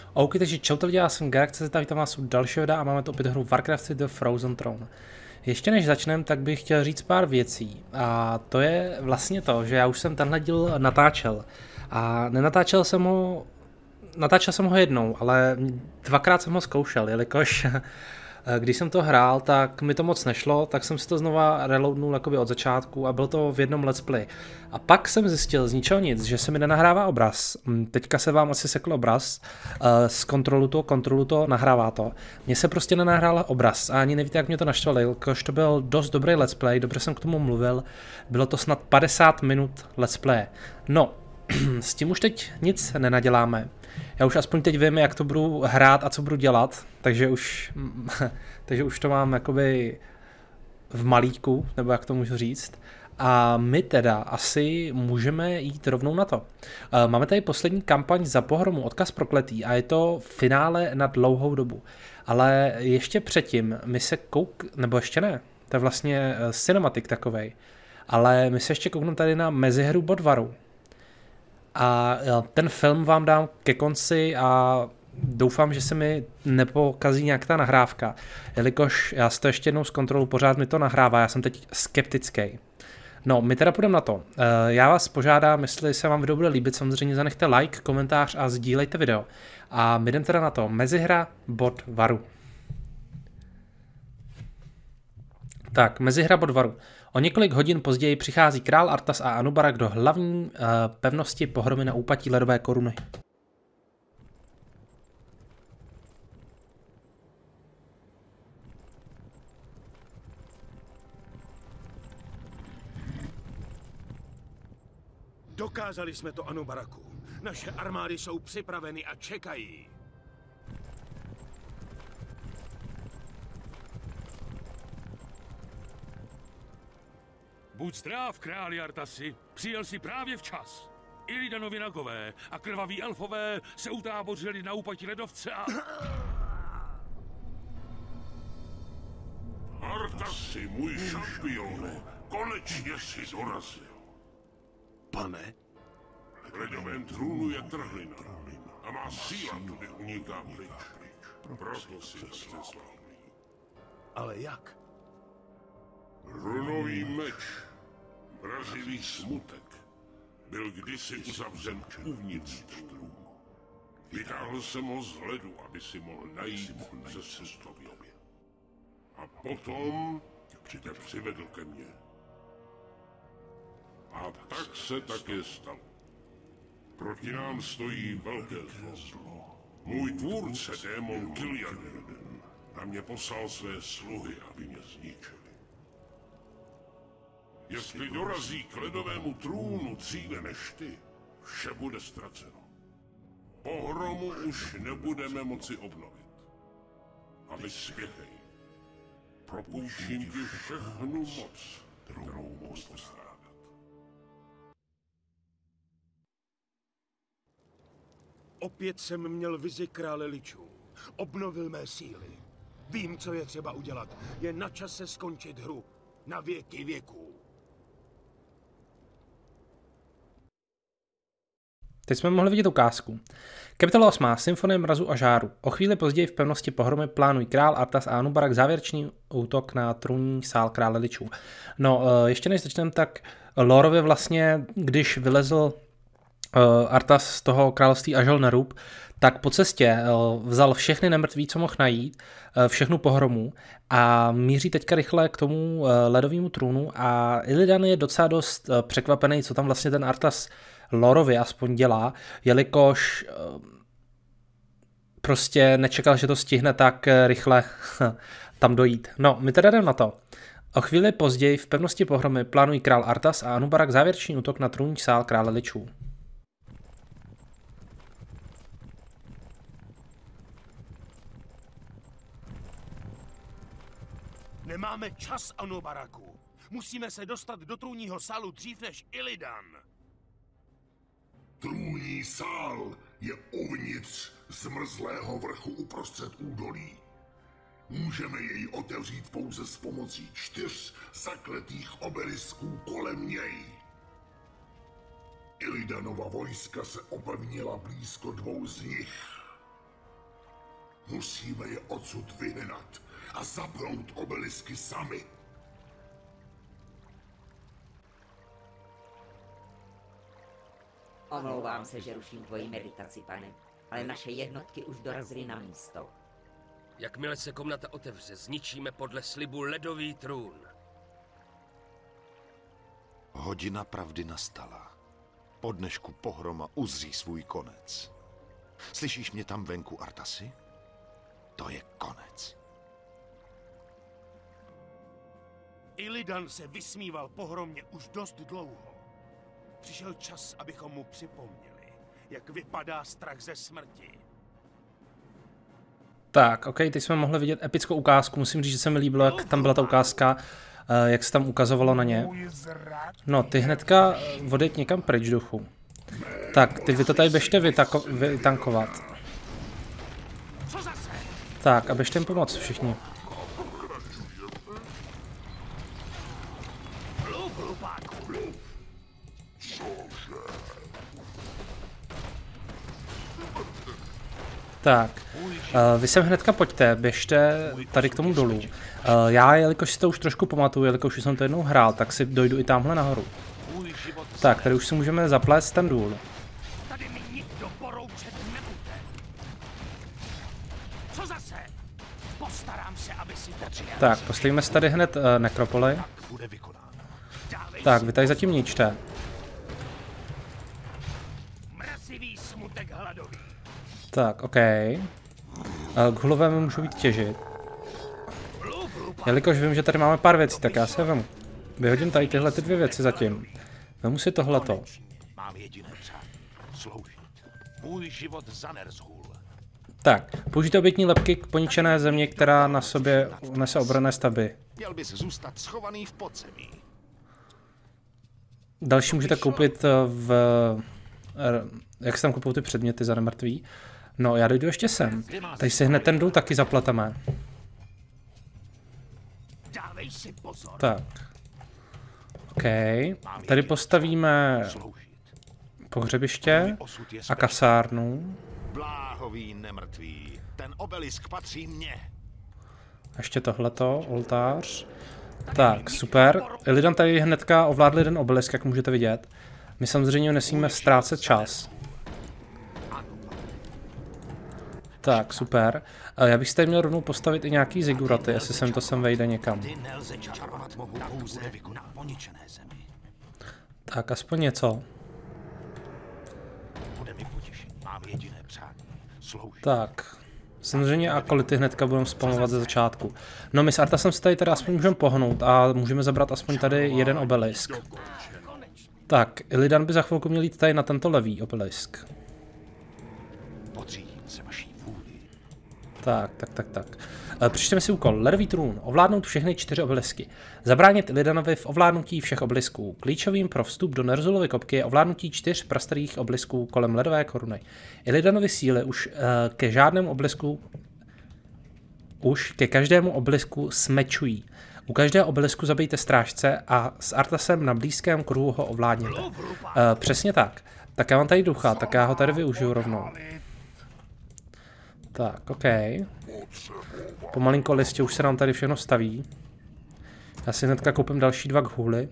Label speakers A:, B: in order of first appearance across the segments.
A: OK, takže čau to lidi, já jsem Galaxy, vítám vás u dalšího videa a máme tu opět hru Warcraft The Frozen Throne. Ještě než začneme, tak bych chtěl říct pár věcí. A to je vlastně to, že já už jsem tenhle díl natáčel. A natáčel jsem ho jednou, ale dvakrát jsem ho zkoušel, jelikož když jsem to hrál, tak mi to moc nešlo, tak jsem si to znova reloadnul jakoby od začátku a bylo to v jednom let's play. A pak jsem zjistil z ničeho nic, že se mi nenahrává obraz. Teďka se vám asi sekl obraz, z kontrolu to, nahrává to. Mně se prostě nenahrál obraz a ani nevíte, jak mě to naštvalo, jelikož to byl dost dobrý let's play, dobře jsem k tomu mluvil, bylo to snad 50 minut let's play. No, s tím už teď nic nenaděláme. Já už aspoň teď vím, jak to budu hrát a co budu dělat, takže už to mám jakoby v malíku, nebo jak to můžu říct. A my teda asi můžeme jít rovnou na to. Máme tady poslední kampaň Za pohromu, odkaz prokletý a je to finále na dlouhou dobu. Ale ještě předtím my se nebo ještě ne, to je vlastně cinematik takovej, ale my se ještě koukneme tady na mezihru Bodvaru. A ten film vám dám ke konci a doufám, že se mi nepokazí nějak ta nahrávka, jelikož já si to ještě jednou zkontroluji, pořád mi to nahrává, já jsem teď skeptický. No, my teda půjdeme na to. Já vás požádám, jestli se vám video bude líbit, samozřejmě zanechte like, komentář a sdílejte video. A my jdeme teda na to. Mezihra Bodvaru. Tak, mezihra Bodvaru. O několik hodin později přichází král Arthas a Anub'arak do hlavní pevnosti pohromy na úpatí ledové koruny.
B: Dokázali jsme to, Anub'araku. Naše armády jsou připraveny a čekají.
C: Buď zdrav, králi Arthasi, přijel si právě včas. Illidanovi nagové a krvaví elfové se utábořili na úpatí ledovce a...
D: Arthasi, můj šampione, konečně si dorazil.
B: Pane?
D: V ledovém trůnu je trhlina a má síla tudy uniká pryč. Proto si zeslal.
B: Ale jak?
D: Runový meč, mrazivý smutek, byl kdysi uzavřen uvnitř trůnu. Vytáhl jsem ho z ledu, aby si mohl najít cestu k tobě. A potom tě přivedl ke mně. A tak se také stalo. Proti nám stojí velké zlo. Můj tvůrce, démon Kil'jaeden, na mě poslal své sluhy, aby mě zničili. Jestli dorazí k ledovému trůnu dříve než ty, vše bude ztraceno. Pohromu už nebudeme moci obnovit. A vyspěchej. Propůjčím ti všechnu moc, kterou mohu postrádat.
B: Opět jsem měl vizi krále ličů. Obnovil mé síly. Vím, co je třeba udělat. Je na čase skončit hru. Na věky věků.
A: Teď jsme mohli vidět ukázku. Kapitola 8. Symfonie mrazu a žáru. O chvíli později v pevnosti pohromy plánují král Arthas a Anub'arak závěrečný útok na trůnní sál krále ličů. No, ještě než začneme, tak Lorovi vlastně, když vylezl Arthas z toho království Azjol-Nerub, tak po cestě vzal všechny nemrtví, co mohl najít, všechnu pohromu a míří teďka rychle k tomu ledovému trůnu a Illidan je docela dost překvapený, co tam vlastně ten Arthas Lorovi aspoň dělá, jelikož prostě nečekal, že to stihne tak rychle tam dojít. No, my teda jdeme na to. O chvíli později v pevnosti pohromy plánují král Arthas a Anub'arak závěrečný útok na trůnní sál krále ličů.
B: Nemáme čas, Anub'araku. Musíme se dostat do trůnního sálu dřív než Illidan.
E: Trůnní sál je uvnitř zmrzlého vrchu uprostřed údolí. Můžeme jej otevřít pouze s pomocí 4 zakletých obelisků kolem něj. Illidanova vojska se opevnila blízko 2 z nich. Musíme je odsud vyhnat a zapnout obelisky sami.
F: Omlouvám se, že ruším tvoji meditaci, pane, ale naše jednotky už dorazily na místo.
G: Jakmile se komnata otevře, zničíme podle slibu ledový trůn.
H: Hodina pravdy nastala. Po dnešku pohroma uzří svůj konec. Slyšíš mě tam venku, Artasi? To je konec.
B: Illidan se vysmíval pohromě už dost dlouho. Přišel čas, abychom mu připomněli, jak vypadá strach ze smrti.
A: Tak, ok, teď jsme mohli vidět epickou ukázku. Musím říct, že se mi líbilo, jak tam byla ta ukázka, jak se tam ukazovalo na ně. No, ty hnedka odjet někam pryč, duchu. Tak, ty vy to tady běžte vytankovat. Tak, a běžte jim pomoct všichni. Tak, vy sem hnedka pojďte, běžte tady k tomu dolů. Já, jelikož si to už trošku pamatuju, jelikož jsem to jednou hrál, tak si dojdu i tamhle nahoru. Tak, tady už si můžeme zaplést ten důl.
B: Tady mi nikdo poroučet nebude. Co zase? Postarám se, aby si to přijel.
A: Tak, postavíme si tady hned nekropoli. Tak, vy tady zatím ničte.
B: Mrazivý smutek hladový.
A: Tak, ok. K hulovému můžu být těžit. Jelikož vím, že tady máme pár věcí, tak já se vemu. Vyhodím tady tyhle ty dvě věci zatím. Vemu si tohleto.
H: Mám jediné přání. Sloužit. Můj život za Ner'zhul.
A: Tak, použijte obětní lebky k poničené země, která na sobě nese obranné stavby.
H: Měl bys zůstat schovaný v podzemí.
A: Další můžete koupit v... Jak se tam kupují ty předměty za nemrtví? No, já dojdu ještě sem. Tady si hned ten důl taky zapleteme.
B: Dávej si pozor.
A: Tak. OK. Tady postavíme pohřebiště a kasárnu.
H: Bláhový nemrtvý. Ten obelisk patří mně.
A: Ještě tohleto, oltář. Tak, super. Illidan tady hnedka ovládl jeden obelisk, jak můžete vidět. My samozřejmě nesmíme ztrácet čas. Tak, super. Já bych si tady měl rovnou postavit i nějaký ziguraty, jestli sem to sem vejde někam. Tak, aspoň něco. Tak. Samozřejmě akolity hnedka budeme spamovat ze začátku. No, my s Artasem se tady teda aspoň můžeme pohnout a můžeme zabrat aspoň tady jeden obelisk. Tak, Illidan by za chvilku měl jít tady na tento levý obelisk. Tak. Přečteme si úkol. Ledový trůn. Ovládnout všechny 4 obelisky. Zabránit Illidanovi v ovládnutí všech obelisků. Klíčovým pro vstup do Ner'zhulovy kopky je ovládnutí 4 prastarých obelisků kolem ledové koruny. Illidanovi síly už ke každému obelisku smečují. U každého obelisku zabijte strážce a s Artasem na blízkém kruhu ho ovládněte. Přesně tak. Tak já mám tady ducha, tak já ho tady využiju rovnou. Tak, ok. Pomalinko listě už se nám tady všechno staví. Já si hnedka koupím další 2 khuly.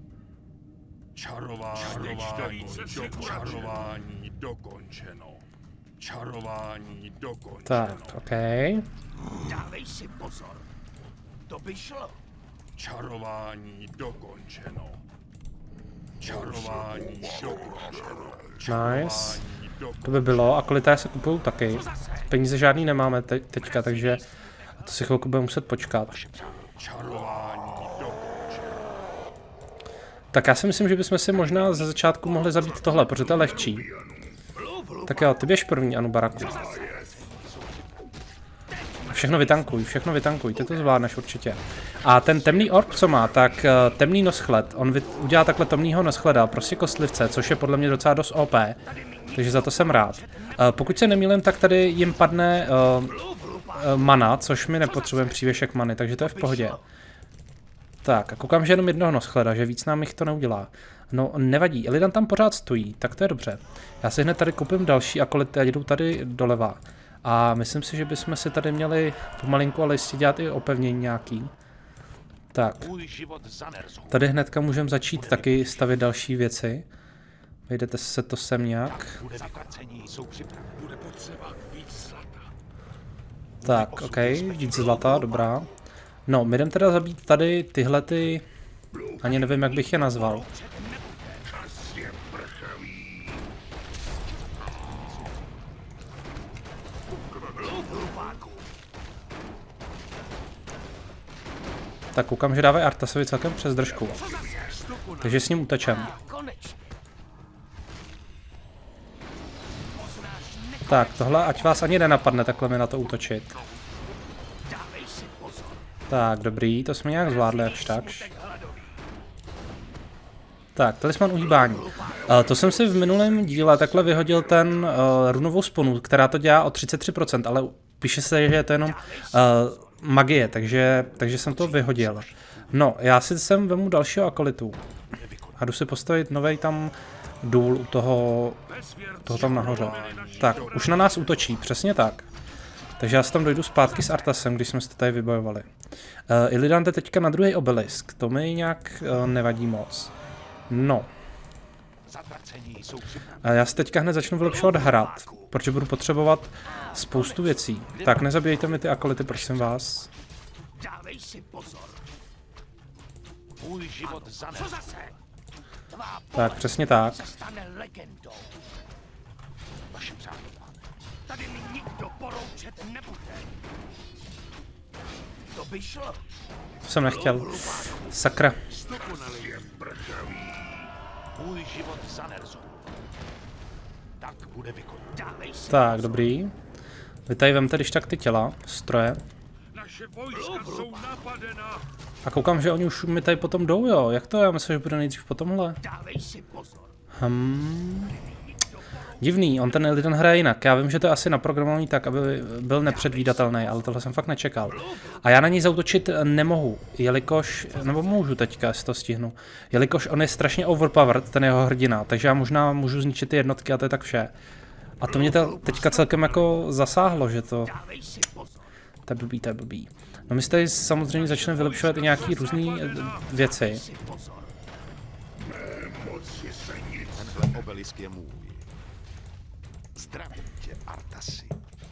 C: Čarování dokončeno. Čarování dokončeno.
A: Tak, ok.
B: Dávej si pozor. To by šlo.
C: Čarování dokončeno. Čarování dokončeno.
A: Nice. To by bylo, a kolité se kupují taky. Peníze žádný nemáme teďka, takže to si chvilku budeme muset počkat. Tak já si myslím, že bychom si možná ze začátku mohli zabít tohle, protože to je lehčí. Tak jo, ty běž první, Anu Baraku. Všechno vytankuj, ty to zvládneš určitě. A ten temný orb, co má, tak temný noschled, on udělá takhle temnýho noschleda, prostě kostlivce, což je podle mě docela dost OP, takže za to jsem rád. Pokud se nemýlím, tak tady jim padne mana, což my nepotřebujeme přívěšek many, takže to je v pohodě. Tak, a koukám, že jenom jednoho noschleda, že víc nám jich to neudělá. No, nevadí, Illidan tam pořád stojí, tak to je dobře. Já si hned tady koupím další akolity a jdu tady doleva. A myslím si, že bychom si tady měli pomalinku, ale jistě dělat i opevnění nějaký. Tak. Tady hnedka můžeme začít taky stavět další věci. Vejdete se to sem nějak. Tak, ok, víc zlata, dobrá. No, my jdeme teda zabít tady tyhle ty... Ani nevím, jak bych je nazval. Tak koukám, že dávají Artasovi celkem přes držku. Takže s ním utečem. Tak, tohle ať vás ani nenapadne takhle mi na to útočit. Tak, dobrý, to jsme nějak zvládli jakž takž. Tak, talisman uhýbání. To jsem si v minulém díle takhle vyhodil ten runovou sponu, která to dělá o 33%, ale píše se, že je to jenom magie, takže jsem to vyhodil. No, já si sem vemu dalšího akolitu. A jdu si postavit novej tam důl u toho tam nahoře. Tak, už na nás útočí, přesně tak. Takže já si tam dojdu zpátky s Artasem, když jsme se tady vybojovali. Illidan jde teďka na druhý obelisk, to mi nějak nevadí moc. No. Já si teďka hned začnu vylepšovat hrad, protože budu potřebovat spoustu věcí. Tak, nezabijejte mi ty akolity, prosím vás. Tak, přesně tak. To jsem nechtěl. Sakra. Tak, dobrý. Vy tady vemte když tak ty těla, stroje. A koukám, že oni už mi tady potom jdou, jo. Jak to? Já myslím, že bude nejdřív po tomhle. Divný, on ten Illidan hraje jinak. Já vím, že to je asi naprogramovaný tak, aby byl nepředvídatelný, ale tohle jsem fakt nečekal. A já na něj zaútočit nemohu, jelikož, nebo můžu teďka, jestli to stihnu, jelikož on je strašně overpowered, ten jeho hrdina, takže já možná můžu zničit ty jednotky a to je tak vše. A to mě to teďka celkem jako zasáhlo, že to... To je blbý. No my si tady samozřejmě začneme vylepšovat i nějaký různý věci.
H: Tenhle obelisk je můj. Zdravím tě, Artasi.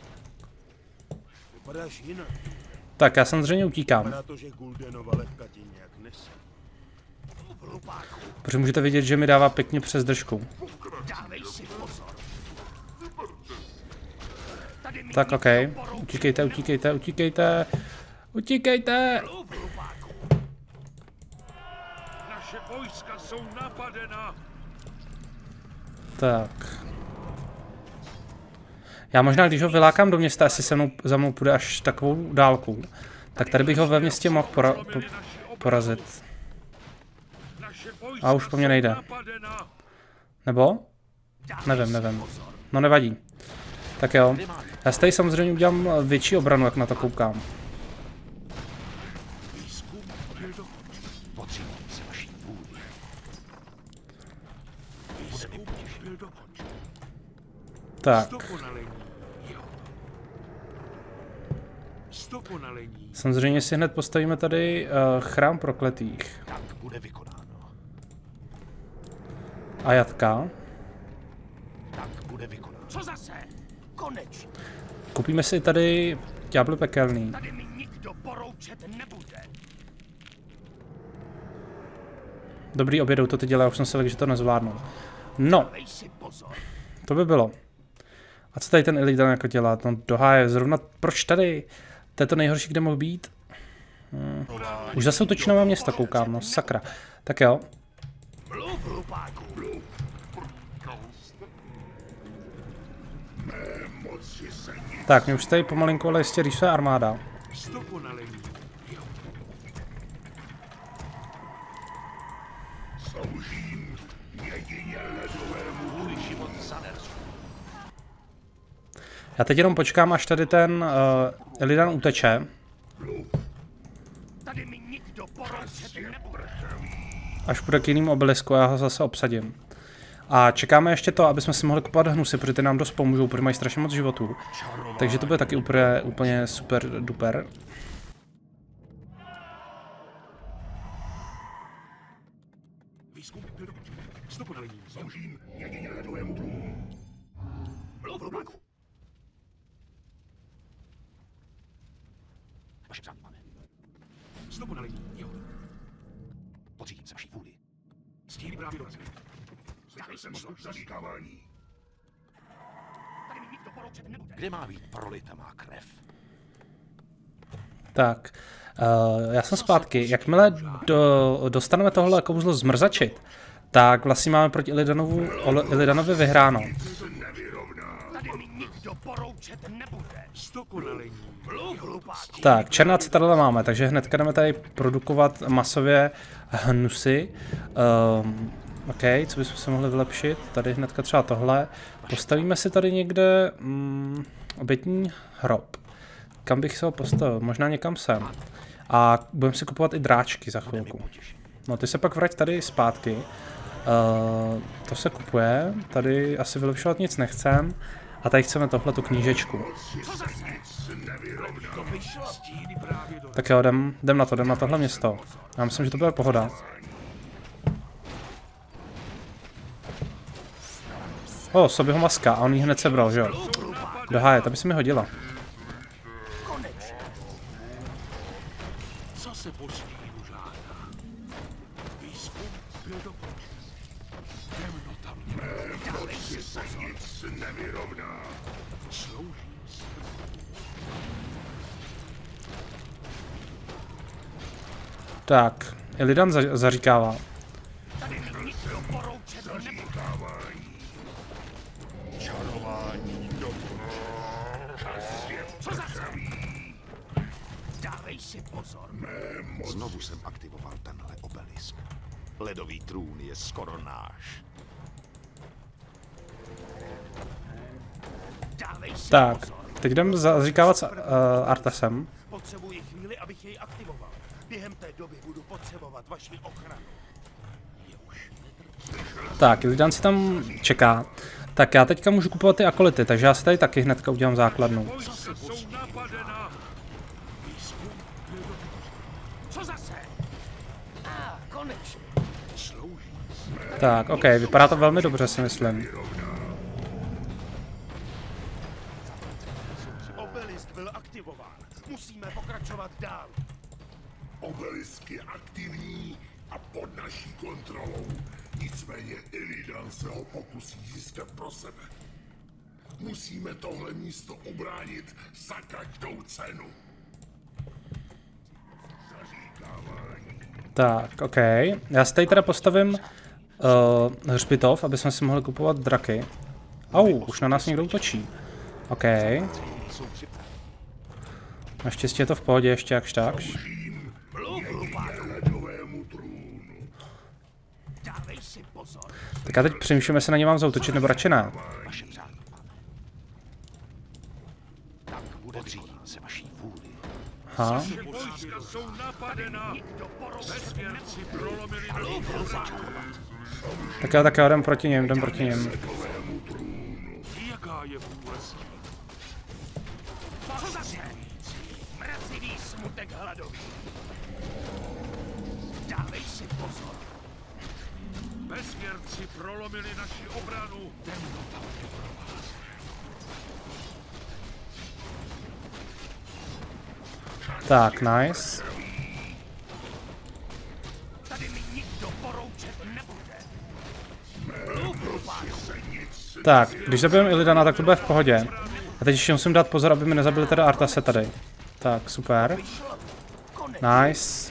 B: Vypadáš jinak.
A: Tak, já samozřejmě utíkám.
B: Vypadá to, že Guldenova lepka ti nějak nese.
A: Protože můžete vidět, že mi dává pěkně přes držku. Tak, ok. Utíkejte, utíkejte, utíkejte. Utíkejte!
C: Naše vojska jsou napadena.
A: Tak. Já možná, když ho vylákám do města, jestli se za mnou půjde až takovou dálku, tak tady bych ho ve městě mohl porazit. A už po mně nejde. Nebo? Nevím. No nevadí. Tak jo. Já si tady samozřejmě udělám větší obranu, jak na to koukám. Tak. Samozřejmě si hned postavíme tady chrám prokletých. A jatka. Koupíme si tady ďábel pekelný. Dobrý, obědou to ty dělá, už jsem si řekl, že to nezvládnu. No. To by bylo. A co tady ten Illidan jako dělá? No doháje zrovna, proč tady? To je to nejhorší, kde mohl být. Už zase útočí na mé města, koukám, no sakra. Tak jo. Tak, mě už tady pomalinku, ale jistě rýsuje armáda. Já teď jenom počkám, až tady ten Illidan uteče. Až půjde k jiným obelisku, já ho zase obsadím. A čekáme ještě to, aby jsme si mohli kupovat hnusy, protože ty nám dost pomůžou, protože mají strašně moc životů. Takže to bude taky úplně super duper.
E: Sloužím jedině ledovému trůnu.
I: Vaše přání máme. Stopu na lidi, jo. Podřídím se vaší vůli. Stíly právě dorazili.
E: Slyšel jsem zvuk zaříkávání.
I: Tady mi nikdo poroučet nebude. Kde má být prolita má krev?
A: Tak, já jsem zpátky. Jakmile dostaneme tohle kouzlo zmrzačit, tak vlastně máme proti Illidanovi vyhráno.
I: Tady mi nikdo poroučet nebude.
A: Tak, černá citadela máme, takže hnedka jdeme tady produkovat masově hnusy. OK, co bychom se mohli vylepšit? Tady hnedka třeba tohle. Postavíme si tady někde obětní hrob. Kam bych se ho postavil? Možná někam sem. A budeme si kupovat i dráčky za chvilku. No ty se pak vrať tady zpátky. To se kupuje. Tady asi vylepšovat nic nechcem. A tady chceme tohletu knížečku. Tak jo, jdem na tohle město. Já myslím, že to bude pohoda. O, sobě ho maska a on ji hned sebral, že jo? Do háje, ta by se mi hodila.
C: Co se poštínu žádá? Výzkum byl dokončen. Temnota mě
E: Moci se nic nevyrovná.
C: slouží se.
A: Tak, Illidan zaříkává.
H: Znovu jsem aktivoval tenhle obelisk. Ledový trůn je skoro náš.
A: Tak, teď jdem zaříkávat s Artasem.
B: Potřebuji chvíli, abych jej aktivoval. Během té doby budu potřebovat vaši ochranu.
A: Tak, Illidan si tam čeká. Tak já teďka můžu kupovat ty akolity, takže já si tady taky hnedka udělám základnu.
C: Jsou napadena. Výzkum byl dokončen.
I: Co zase? Konečně.
C: Slouží.
A: Tak, OK, vypadá to velmi dobře, si myslím.
B: Obelisk byl aktivován. Musíme pokračovat dál.
E: Obelisk je aktivní a pod naší kontrolou. Nicméně Illidan se ho pokusí získat pro sebe. Musíme tohle místo ubránit za každou cenu. Zaříkávání.
A: Tak, OK. Já si tady teda postavím hřbitov, aby jsme si mohli kupovat draky. Už na nás někdo útočí. OK. Naštěstí je to v pohodě ještě jakž takž. Tak já teď přemýšlím, jestli na ně mám zautočit, nebo radši ne.
I: Podřídím se vaší vůli.
A: Aha.
C: Vojska jsou napadena. Bezvěrci prolomili
A: Tak já jdem proti něm,
C: Jaká je vůle?
I: Co zase? Mrazivý smutek hladový. Dávej si pozor.
C: Bezvěrci prolomili naši obranu. Temnota mě provází.
A: Tak, nice.
I: Tady mi nikdo poroučet nebude.
A: Tak, když zabijeme Illidana, tak to bude v pohodě. A teď ještě musím dát pozor, aby mi nezabili teda Artase tady. Tak, super. Nice.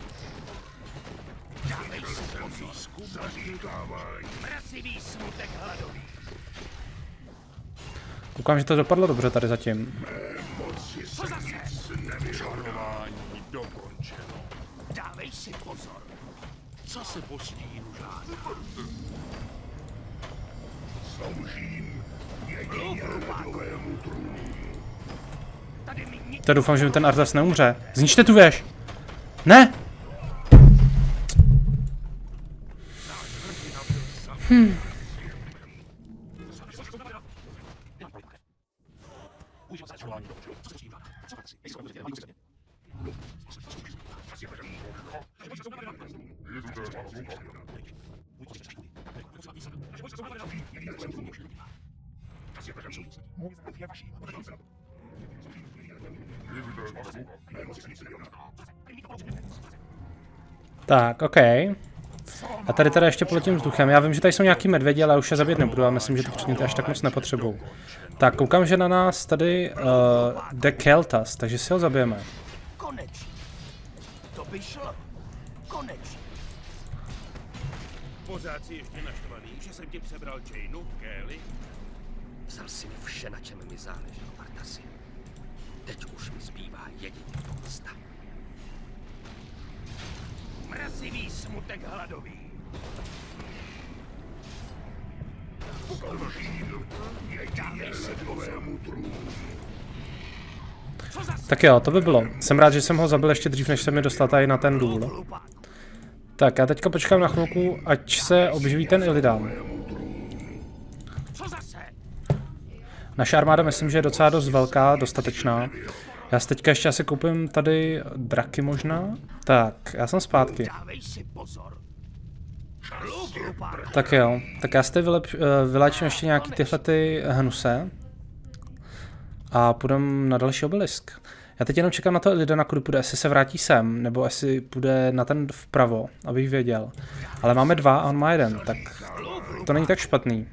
A: Koukám, že to dopadlo dobře tady zatím.
I: Dávej si pozor.
C: Co se postínu žádá?
E: Sloužím jedině ledovému trůnu.
A: Já doufám, že mi ten Artas neumře. Zničte tu věž! Ne! Tak, OK. A tady teda ještě poletím vzduchem. Já vím, že tady jsou nějaký medvědi, ale už je zabít nebudu a myslím, že ty předměty až tak moc nepotřebuju. Tak, koukám, že na nás tady jde Keltas, takže si ho zabijeme.
B: Konečně. To by šlo. Konečně. Pořád si ještě naštvaný, že jsem ti přebral Jainu, Kelly?
G: Vzal si mi vše, na čem mi záleželo, Artasi. Teď už mi zbývá jedině pomsta.
B: Mrazivý smutek hladový.
A: Tak jo, to by bylo. Jsem rád, že jsem ho zabil ještě dřív, než se mi dostal tady na ten důl. Tak, já teďka počkám na chvilku, ať se obživí ten Illidan. Naše armáda myslím, že je docela dost velká, dostatečná. Já si teďka ještě asi koupím tady draky možná. Tak, já jsem zpátky. Tak jo, tak já si tady vyléčím ještě nějaký tyhle ty hnuse. A půjdem na další obelisk. Já teď jenom čekám na to Illidana, kudy půjde, jestli se vrátí sem, nebo jestli půjde na ten vpravo, abych věděl. Ale máme 2 a on má 1, tak to není tak špatný.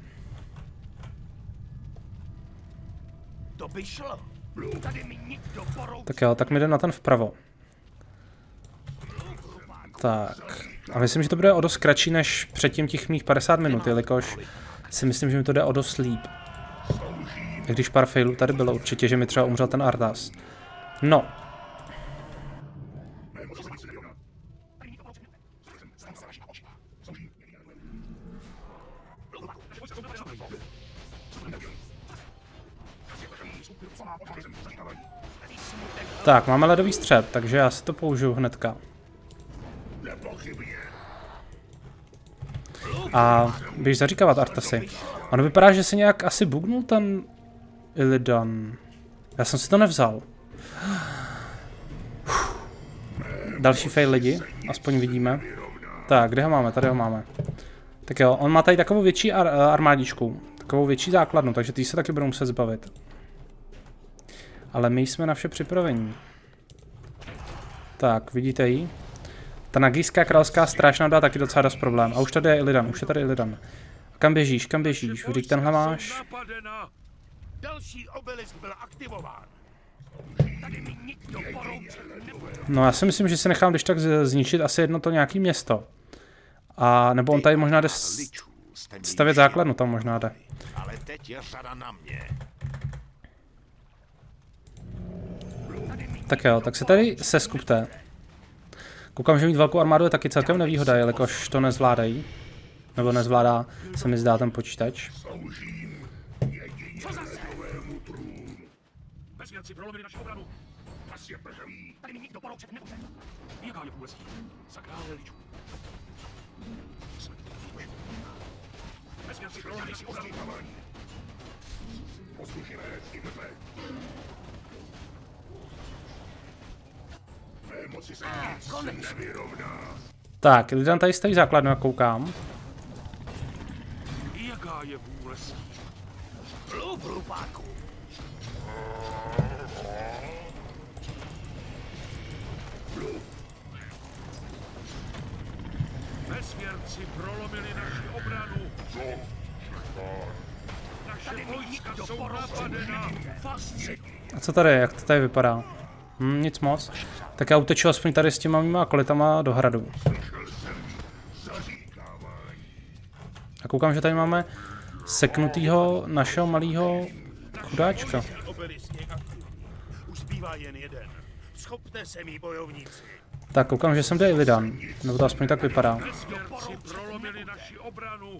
A: Tak jo, tak my jdeme na ten vpravo. Tak. A myslím, že to bude o dost kratší než předtím těch mých 50 minut, jelikož si myslím, že mi to jde o dost líp. I když pár failů tady bylo určitě, že mi třeba umřel ten Arthas. No. Tak, máme ledový střep, takže já si to použiju hnedka. A běž zaříkávat, Artasi. On vypadá, že si nějak asi bugnul ten Illidan. Já jsem si to nevzal. Další fail lidi, aspoň vidíme. Tak, kde ho máme? Tady ho máme. Tak jo, on má tady takovou větší armádičku. Takovou větší základnu, takže ty se taky budou muset zbavit. Ale my jsme na vše připravení. Tak, vidíte ji? Ta nagyjská královská stráž nám dá taky docela dost problém. A už tady je Illidan, už je tady Illidan. Kam běžíš, kam běžíš? Vždyť tenhle máš.
B: Další obelisk byl aktivován.
A: No já si myslím, že si nechám když tak zničit asi jedno to nějaký město. A nebo on tady možná jde stavět základnu, tam možná jde.
H: Ale teď je řada na mě.
A: Tak jo, tak se tady seskupte. Koukám, že mít velkou armádu je taky celkem nevýhoda, jelikož to nezvládají. Nebo nezvládá, se mi zdá ten počítač.
I: Bezvěrci prolomili naši obranu. Pas je prhavý. Tady mi nikdo poroučet nebude. Jaká je vůle s tím? Za krále ličů. Bezvěrci prolomili naši obranu.
E: Poslušíme, skýmete. Mé moci se nic nevyrovná.
A: Tak, Illidan tady stojí základnu, jak koukám.
I: Jaká je vůle s tím?
B: Hlupáku.
C: Bezvěrci prolomili naši obranu. Naše vojska jsou napadena.
A: A co tady, jak to tady vypadá? Nic moc. Tak já uteču aspoň tady s těma mýma akolitama do hradu. A koukám, že tady máme seknutýho našeho malého chudáčka.
B: Už zbývá jen jeden. Schopte se mý bojovníci.
A: Tak koukám, že jsem tady Illidan. Nebo to aspoň tak vypadá.
C: Bezvěrci prolomili naši obranu.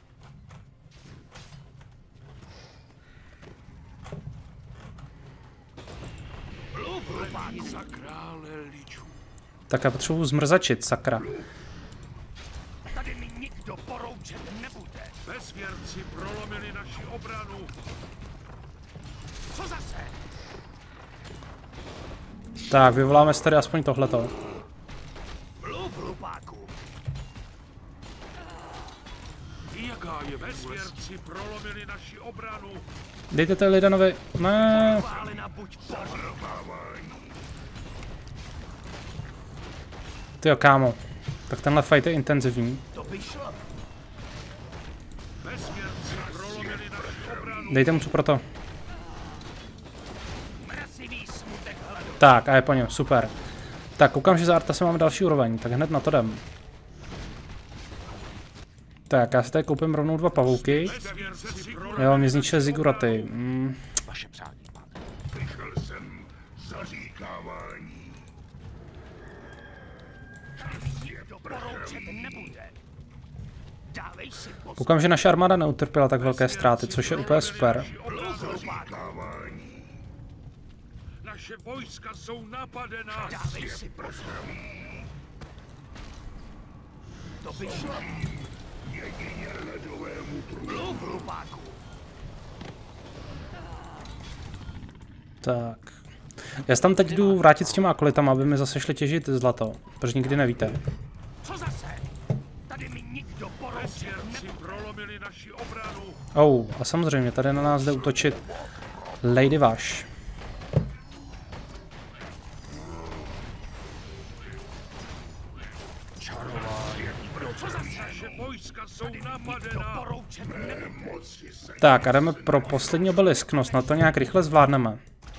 C: Za krále ličů.
A: Tak já potřebuji zmrzačit, sakra.
B: Tady mi nikdo poroučet nebude.
C: Bezvěrci prolomili naši obranu.
B: Co zase?
A: Tak, vyvoláme si tady aspoň tohleto.
B: Hlupáku.
C: Jaká je vesvěrci prolomili naši obranu.
A: Dejte to Illidanovi. Ne. Tyjo, kámo. Tak tenhle fight je intenzivní.
C: Vesvěrci prolomili naši obranu.
A: Dejte mu co pro to. Tak, a je po něm, super. Tak, koukám, že za Artasem máme další úroveň, tak hned na to jdem. Tak, já si tady koupím rovnou 2 pavouky. Jo, mě zničili ziguraty.
G: Vaše přání, pane.
E: Slyšel jsem zaříkávání.
A: Koukám, že naše armáda neutrpěla tak velké ztráty, což je úplně super.
C: Naše vojska jsou napadená.
E: Dávej si pozor.
I: To by šlo.
E: Jedině ledovému trůnu.
I: Hlupáku.
A: Tak. Já se tam teď jdu vrátit s těma akolitama, aby mi zase šli těžit zlato, protože nikdy nevíte.
I: Co zase? Tady mi nikdo
C: Vesvěrci prolomili naši obranu.
A: A samozřejmě, tady na nás jde útočit Lady Vash.
C: Naše vojska jsou napadená.
A: Tak a jdeme pro poslední obelisk, no snad to nějak rychle zvládneme.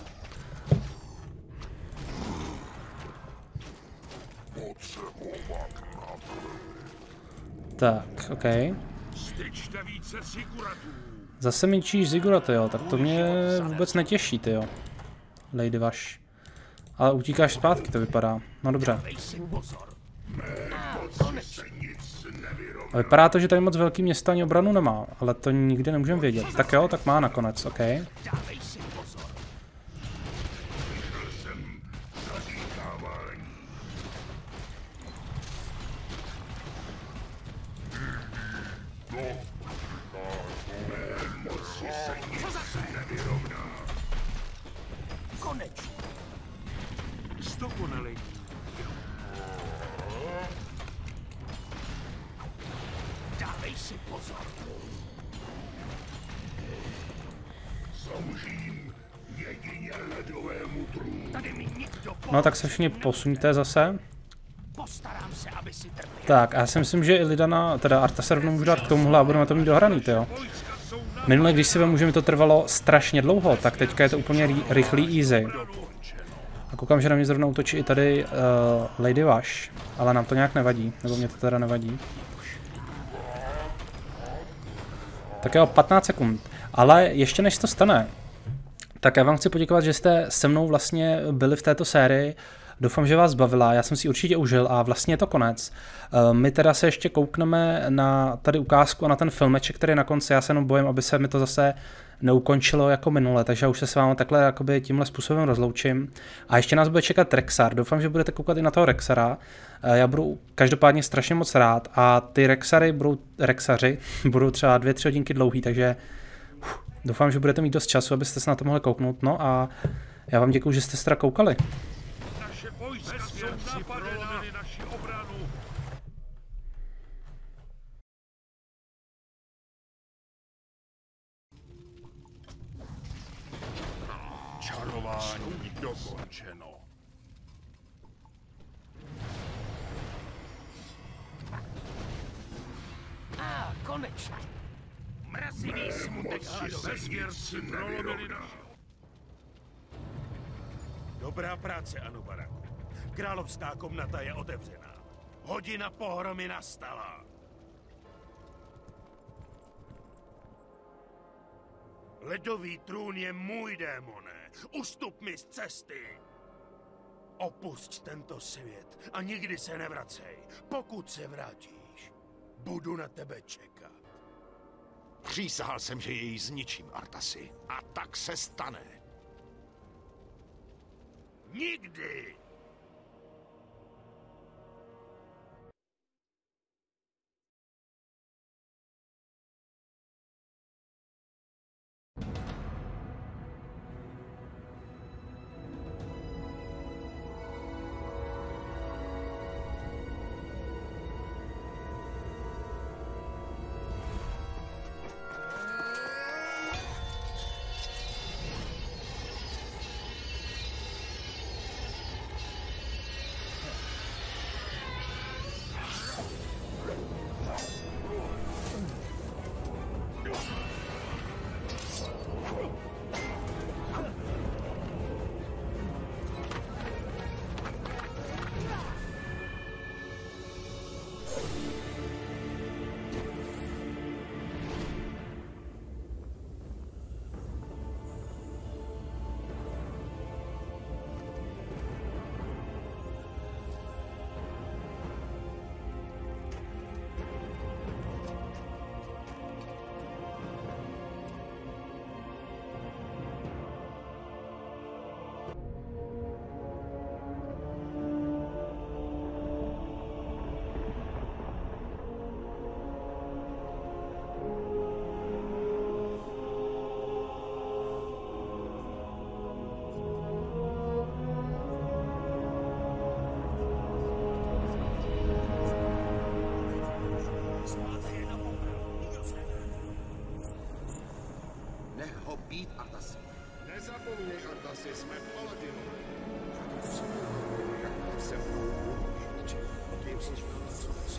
A: Tak, OK.
C: Styčte více ziguratů.
A: Zase minčíš ziguraty, jo, tak to mě vůbec netěší, ty jo. Lady Vash. Ale utíkáš zpátky, to vypadá. No dobře. A vypadá to, že tady moc velký město ani obranu nemá, ale to nikdy nemůžeme vědět. Tak jo, tak má nakonec, OK.
C: Zdokonalení.
I: Dávej si pozor.
E: Sloužím jedině ledovému trůnu.
I: Tady mi nikdo
A: No tak se všichni posuňte zase.
I: Postarám se, aby si trpěl.
A: Tak a já si myslím, že Illidana, teda Artase rovnou můžu dát k tomuhle a budeme to mít dohraný, jo. Minule, když si vemu, že mi to trvalo strašně dlouho, tak teďka je to úplně rychlý easy. A koukám, že na mě zrovna útočí i tady Lady Vash, ale nám to nějak nevadí, nebo mě to teda nevadí. Tak jo, 15 sekund. Ale ještě než to stane, tak já vám chci poděkovat, že jste se mnou vlastně byli v této sérii. Doufám, že vás bavila, já jsem si určitě užil a vlastně je to konec. My teda se ještě koukneme na tady ukázku a na ten filmeček, který na konci, já se jenom bojím, aby se mi to zase neukončilo jako minule, takže já už se s vámi takhle jakoby tímhle způsobem rozloučím. A ještě nás bude čekat Rexar, doufám, že budete koukat i na toho Rexara. Já budu každopádně strašně moc rád a ty Rexaři budou třeba 2-3 hodinky dlouhý, takže doufám, že budete mít dost času, abyste se na to mohli kouknout. No a já vám děkuju, že jste se teda koukali.
C: Naše vojska jsou napadená. Naši obranu.
D: Čarování dokončeno.
I: Konečně. Mrazivý smutek hladový.
C: Vesvěrci prolomili naši.
B: Dobrá práce, Anubaraku. Královská komnata je otevřená. Hodina pohromy nastala. Ledový trůn je můj, démone. Ustup mi z cesty. Opusť tento svět a nikdy se nevracej. Pokud se vrátíš, budu na tebe čekat.
H: Přísahal jsem, že jej zničím, Artasi. A tak se stane.
B: Nikdy!
I: být Artasi.
E: Nezapomínej, Artasi, jsme paladinové.
I: Jakmile se mnou mluvíš, odjím si co musí.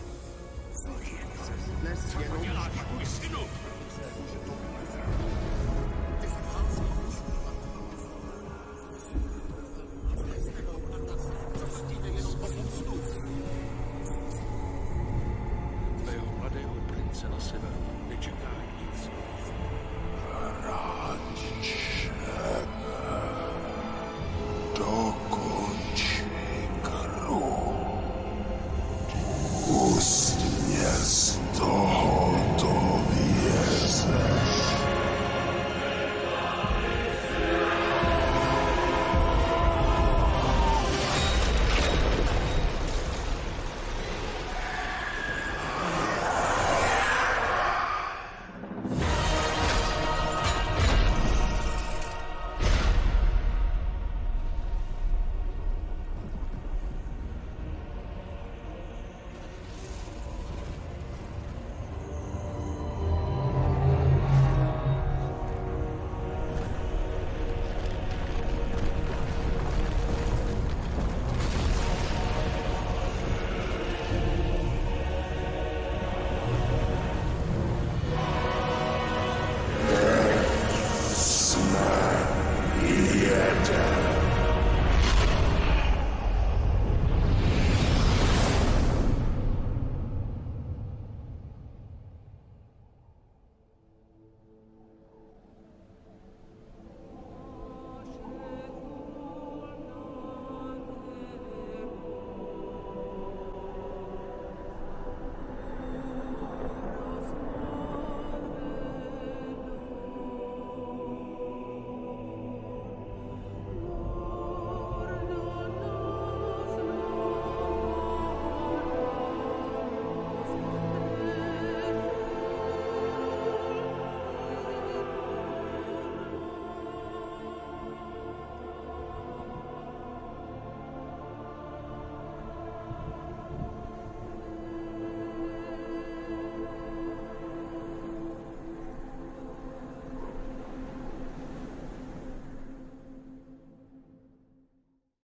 I: Dnes jenom
C: Děláš, můj synu! Tvého mladého prince na severu nečeká nic.